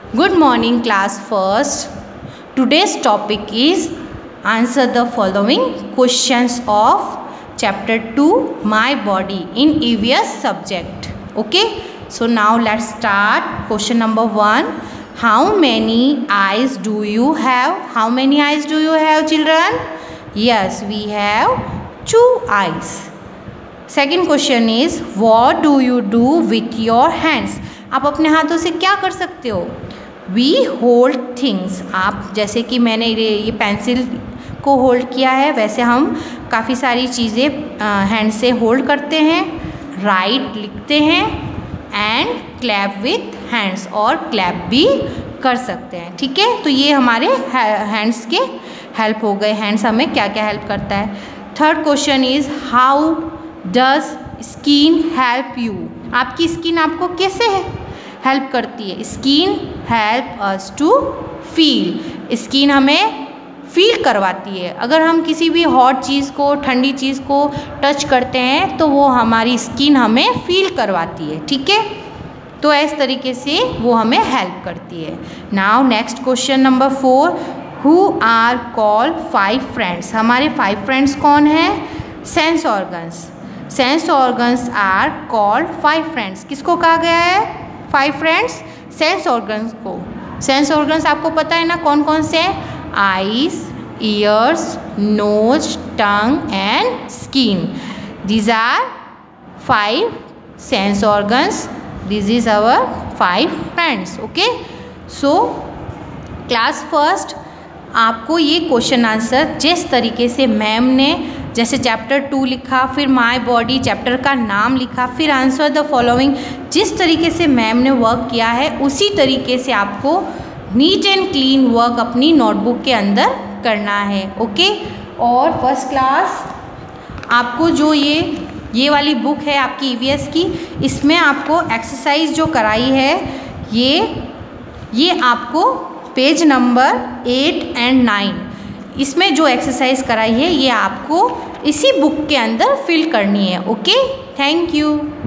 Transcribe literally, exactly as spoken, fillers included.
Good morning, class first. Today's topic is answer the following questions of chapter two, My Body in E V S subject. Okay, so now let's start. Question number one. How many eyes do you have? How many eyes do you have, children? Yes, we have two eyes. Second question is, what do you do with your hands? आप अपने हाथों से क्या कर सकते हो? We hold things. आप जैसे कि मैंने ये ये पेंसिल को होल्ड किया है, वैसे हम काफ़ी सारी चीज़ें हैंड से होल्ड करते हैं. राइट लिखते हैं एंड क्लैप विथ हैंड्स, और क्लैप भी कर सकते हैं. ठीक है, तो ये हमारे हैंड्स के हेल्प हो गए. हैंड्स हमें क्या क्या हेल्प करता है. Third question is, how does skin help you? आपकी स्किन आपको कैसे हेल्प करती है? Skin help us to feel. Skin हमें फील करवाती है. अगर हम किसी भी हॉट चीज़ को, ठंडी चीज़ को टच करते हैं तो वो हमारी स्किन हमें फील करवाती है. ठीक है, तो इस तरीके से वो हमें हेल्प करती है. Now next question number four. Who are called five friends? हमारे फाइव फ्रेंड्स कौन हैं? Sense organs. Sense organs are called five friends. किसको कहा गया है फाइव फ्रेंड्स? सेंस ऑर्गन्स को. सेंस ऑर्गन्स आपको पता है ना कौन कौन से? Eyes, ears, nose, tongue and skin. These are five sense organs. This is our five friends. Okay, so class first आपको ये क्वेश्चन आंसर जिस तरीके से मैम ने, जैसे चैप्टर टू लिखा, फिर माय बॉडी चैप्टर का नाम लिखा, फिर आंसर द फॉलोइंग, जिस तरीके से मैम ने वर्क किया है उसी तरीके से आपको नीट एंड क्लीन वर्क अपनी नोटबुक के अंदर करना है. ओके, और फर्स्ट क्लास आपको जो ये ये वाली बुक है आपकी ईवीएस की, इसमें आपको एक्सरसाइज जो कराई है ये ये आपको page number eight and nine, इसमें जो एक्सरसाइज कराई है ये आपको इसी बुक के अंदर फिल करनी है. Okay, thank you.